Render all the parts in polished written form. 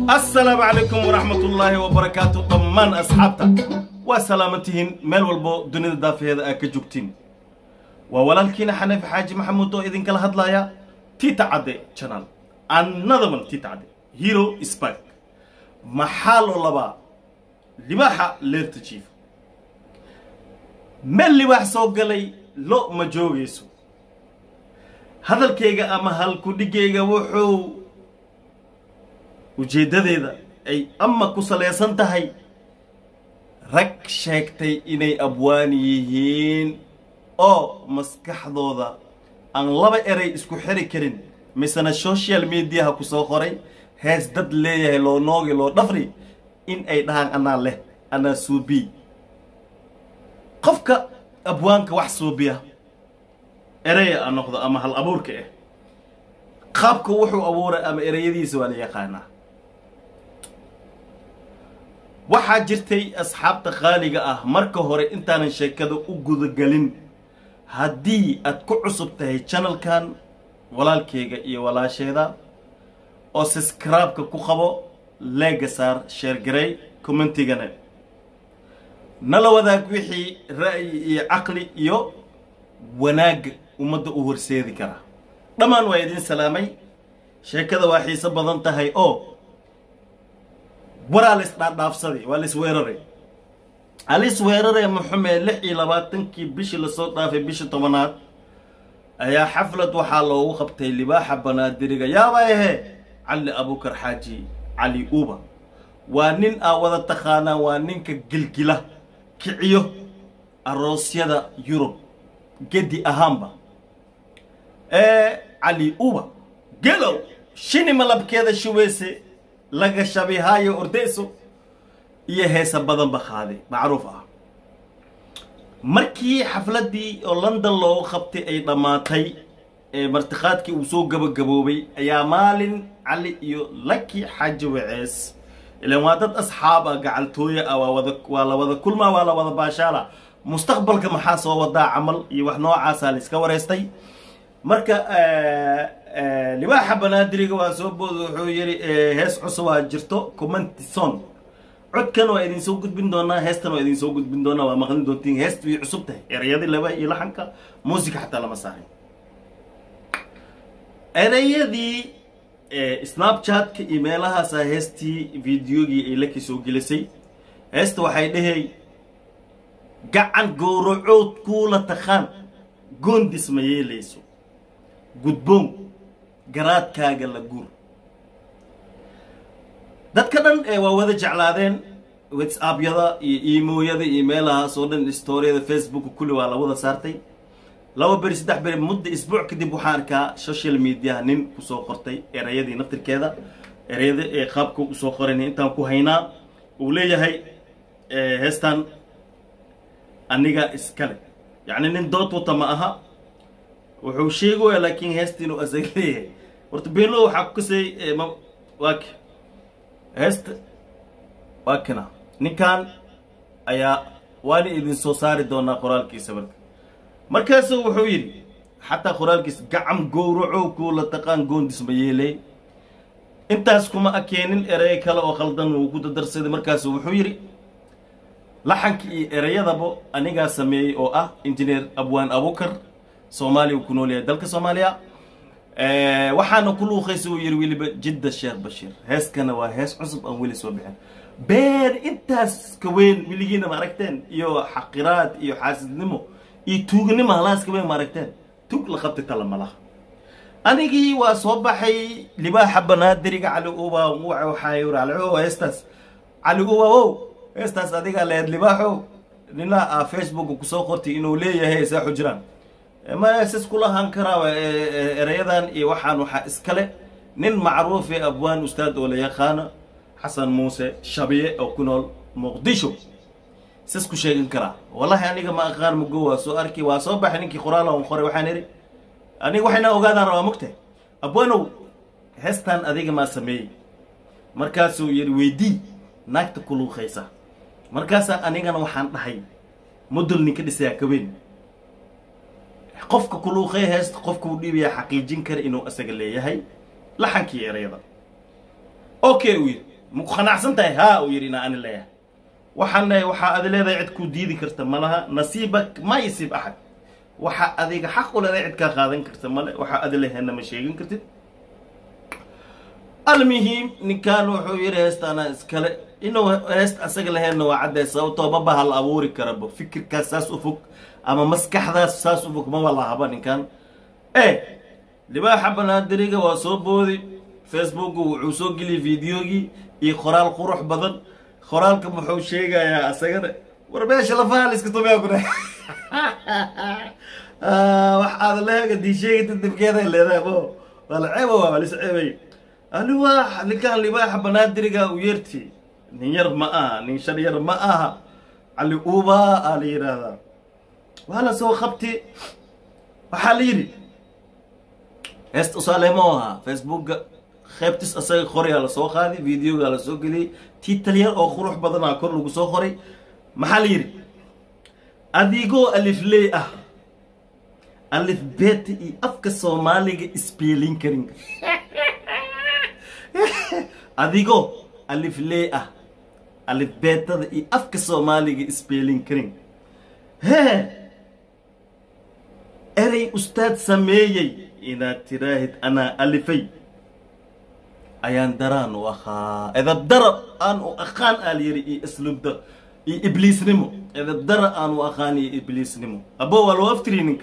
السلام عليكم ورحمة الله وبركاته. ضمان أصحابتا وسلامتهن مال والبو دنيا دافي هذا أكجوكتين وولالكينا حنفي حاجي محمود دو إذن كلا هدلايا تيتا عدي channel another one تيتا عدي هيرو سبايك محال والله لباحة ليرتجيف مال لباح سوق لي لو مجوغيسو هذا الكيغا أما هالكوديجيغا وحو ujeedadeeda ay ama ku saleysan tahay rag sheegtay inay abwaan yihiin oo maskaxdooda aan laba eray isku xiri karin misana social media ku soo qoray hees dad leeyahay loo noogi loo dhafri in ay dhahan ana suubi qofka abwaanka wax suubiya eray aan noqdo ama hal abuurka qaabka wuxuu abuuray ama erayadiisa waa la yaqaanaa waxaa jirtay asxaabta qaaliga ah marka hore intaanan sheekada u gudagalin haddii aad ku cusub tahay channelkan walaalkeyga iyo walaasheeda oo subscribe-ka ku qabo leega saar share garay commentigana nala wadaag wixii ra'yi iyo caqli iyo wanaag ummadda u horseedi kara dhammaan waa idin salaamay sheekada waa xiiso badan tahay oo waralis dhaafsaday walis weerare Muhammad 26 bishi la soo dhaafay bishi 10aad ayaa xaflad waxa loogu qabtay libaaxa banaadiriga yaabaye Ali Abukar Haji Ali Uba waa nin wada taqaana waa ninka gilgila kiciyo aroosyada Yurub gedi ahaanba Ali Uba gelo shini malabkeeda shuweese laga shabihayo ordeyso iyo heesa badan baxaaday macruuf ah markii xafladii oo London loo qabtay ay dhamaatay martiqaadkii uu soo gabagaboobay ayaa maalin Ali iyo Lucky Haji Wacees ilaa wadad asxaaba gacaltooya waa la wada kulma waa la wada baashaala mustaqbalka maxaa soo wadaa amal iyo wax noocaas la iska wareystay marka libaaxa banaadiriga waa soo boodo wuxuu yiri hees cusub jirto comment son codkan waa idin soo gudbin doonaa heestan waa idin soo gudbin doonaa waa maqlin doontiin heestu way cusub tahay erayadii laba iyo laxanka musiga xataa lama saarin erayadii snapchat-ka email-ahaas heestii videogii ay la soo gelisay heesta waxay dhahay gacan gowracood kula taqaan goondis ma yeelayso gudboon garaadkaaga la guur dadka dhan waa wada jeclaadeen WhatsApp-yada iyo email-yada email-aha soo dhan story-yada Facebook kulli waa la wada saartay laba bari saddex bari muddo isbuuc kadib waxaan arkaa social media nin ku soo qortay erayadii naftirkeeda erayada qaabka u soo qoran intaan ku haynaa uu leeyahay heestan aniga iskale yani nin dood wata ma aha wuxuu sheegay laakiin heestinu asagay horta beelo waxa ku say waak heesta waakina ninkan ayaa wali idin soo saari doona qoraalkiisa markaas wuxuu yiri hatta qoraalkiisa gacam gowraco ku la taqaan goondis ma yeelay intaas kuma akeenin eray kale oo khaldan uu ku darsaday markaas wuxuu yiri laxankii erayadaba aniga sameeyay oo engineer Abwaan Abukar Soomaaliya ku nool yahay dalka Soomaaliya waxaana ku luuqayso yiri wiliba jidda Sheekh Bashir heeskana waa hees cusub aan wili soo bixin beer intaas ka weyn wiligiina ma aragteen iyo xaqiraad iyo xaasidnimo iyo tuugnimo halaas ka weyn ma aragteen tug la qabtay tala malaha anigii waa soo baxay libaaxa banaadiriga Ali Uba waxa yiri heestaas Ali Uba heestaas adiga leed libaaxo nina Facebook ku soo qortay inuu leeyahay saaxu jiraan ما أساس كلها هنكرا رياضان يوحان وح إسكالة نين معروف أبوان أستاذ ولا يخانة حسن موسى شبيه أو كنول مقدشو أساس كل شيء هنكرا والله يعني ما أغار مجوا سؤالك وصباح إنك خراله ومخرج وحنري أنا وحنا وقاعد نرى مكته أبوانو هستان أديك ما سمي مركزو يرويدي ناكت كلو خيسة مركزا أنا كنا وحن حي مدل نكدي سياكوين قفك كلو خي هست قفك ودي حقيقين كر إنه أسجل لي هاي لحنكي رياضة أوكي وي مقنع سنتي ها ويرينا أنا ليه وحنا وحا أذي عد كوديدي كرت مالها نصيبك ما يصيب أحد وحا أذيك حق ولا عد كاخذين كرت ماله وحا أذي له هنا مشيئين كرت المهم نكانوا حوير هست أنا إسكال إنه هست أسجل هنا وعد صوته بابا هالأبوري كربو فكر كاساس أفك أما مسكح ذا أساس أفك ما والله هبا نكان إيه اللي بقى حبنا هالدريقة وصوبودي فيسبوك وعسوق لي فيديوجي يخرال قروح بدن خرالكم محو شيغا يا اسغنا وربيش لا فالس كتب يا كنا waxaad leeyahay diisheeyay dibkeeda leedahay bo wala ceebo waa la saxeebay anu waa ninkan libaax banaadiriga u yeerti nin yar ma aha nin shan yar ma aha ali uba ali yiraahdaa wala soo qabti waxa la yiri est usaleemoha facebook خيبتس أساق خوري على سوق هذه فيديو على سوق لي تيتلير أو خروح بدنا كل لو سوق خوري محليري أديكو ألف لي ألف بيت أفك سومالي سبيلين كرينج أديكو ألف لي ألف بيت أفك سومالي سبيلين كرينج ها أري أستاذ سميي إذا تراهد أنا ألفي أيان دران وخا إذا درب أن وأخان أليري أسلوب ده إبليس نمو إذا درب أن وأخاني إبليس نمو أبو والوفترينك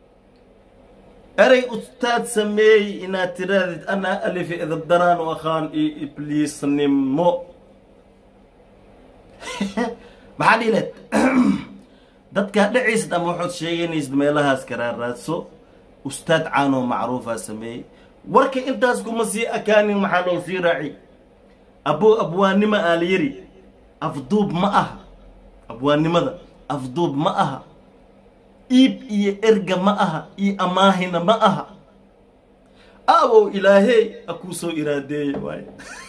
أري أستاذ سمي إن تراد أنا ألف إذا دران وأخان إبليس نمو محليلت دتك دعيس دم وحد شيء يزد ميلها سكرار راسو أستاذ عانو معروفة سمي warka intaas kuma sii akaanin maxaa loo sii raaci abwaanimo aaliyiri afduub ma aha abwaanimada afduub ma aha iib iyo erga ma aha iyo amaahina ma aha aawow ilaahay akuu soo iraadeeye waaye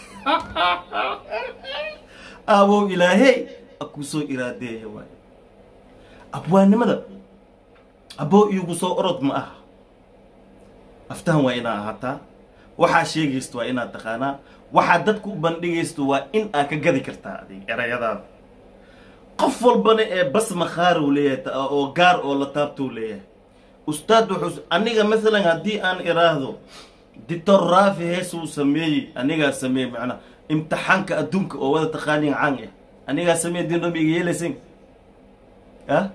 aawow ilaahay akuu soo iraadeeye waaye abwaanimada aboo iigu soo orod ma aha أفتهم وإنا هتا وحا شيغيست وإنا تقانا وحا دادكو بندقيست وإن آكا قدي كرتا دي إرا يداد قفل بني بس مخارو ليه أو قار أو لطابتو ليه أستاذ وحوس أنيغا مثلا هدي آن إراهدو ديتور رافي هيسو سميه أنيغا سميه معنا امتحانك أدونك أو وذا تخاني عنه أنيغا سميه دينو بيجي يلسين ها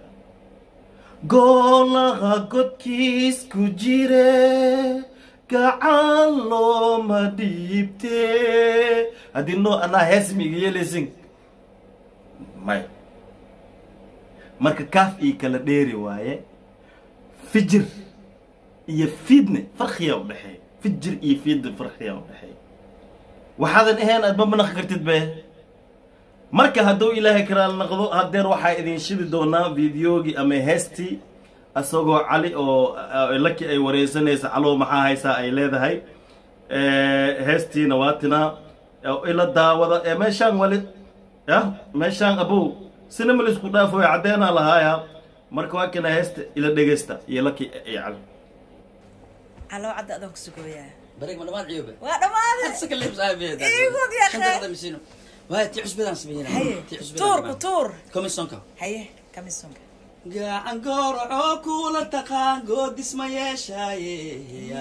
قولها قد كيس كجيري كعالو مديبتي هدي نو أنا هسمي يلسين ماي marka kaaf ii kala dheeri waaye fijir iyo fiidne farqiya u dhaxay fijir iyo fiidne farqiya u dhaxay waxaadan ahayn aad ma banaq kartid be marka hadduu ilaahay karaal naqdo hadeer waxaa idin shidi doonaa videogi ama heestii asagoo cali oo laki ay wareysanaysa calo maxaa haysaa ay leedahay heestiina waatina ila daawada meeshaan wali meeshaan abow سينما اللي سكودا فوي عدينا لهايا مركوا كنا هست إلى دقيستا يلاكي يعلم. على عد أدم كسكويا. بريك من ما عيوبه. وأنا ما أدري. سك اللي بسايبه. إيه خذ يا أخي. هذا مسينو. وهاي تعيش بدان سبينا. تور كتور. كميسونكا. هيه كميسونكا. قاعن قرعو كل تقان قد اسمه يشاي يا.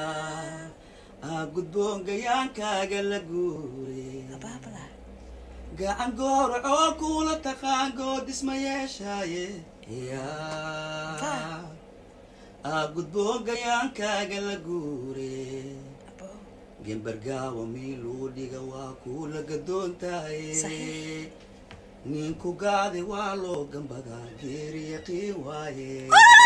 قد بون قيان كاجل قوري. أبابلا. قاعن قرعو كل تقان قد اسمه يشاي يا. قد بون قيان كاجل قوري. جنبرجا وميلو ديجوا كل قدون تاي. صحيح. نينكو قاعد والو جنبها جيريقي واي.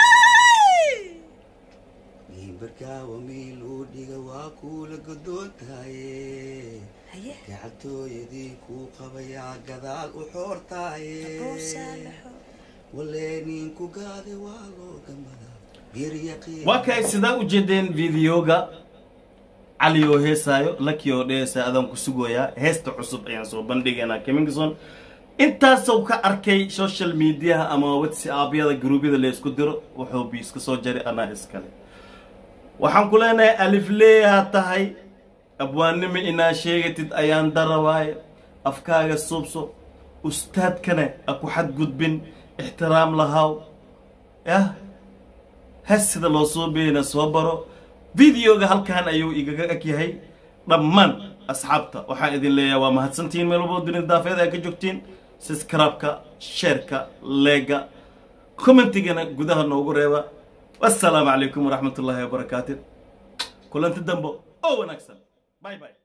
جنبرجا وميلو ديجوا كل قدون تاي. هيه. قعدتو يديكو قبيا قذال وحور تاي. أبو سالح. ولا نينكو قاعد والو جنبها جيريقي. وكاي سدا وجدين فيديوغا علي وهيسايو لكيو ديسا ادم كسغويا هيست عصب ايان سو بندغنا كيمينغسون انت سو كاركي سوشيال ميديا اما واتسابيدا جروبيدا لا اسكو ديرو وحو بي اسكو سو جاري انا اسكله waxaan ku leenahay alif leeyahay tahay abwaannimo inaa sheegatid ayaan darawaaye afkaaga suubso ustaadkana aku xadgudbin ixtiraam lahaw yah has sida loo soo beena soo baro videoga halkan ayuu igaga eg yahay dhammaan asxaabta waxaan idin leeyahay waa mahadsantihiin meel walba dunida daafeed ay ka joogtiin subscribe-ka share-ka like-ga commentigana gudaha noogu reeba wassalaamu calaykum waraxmatullaahi wabarakaatuh kulanti dambo oo wanaagsan bye bye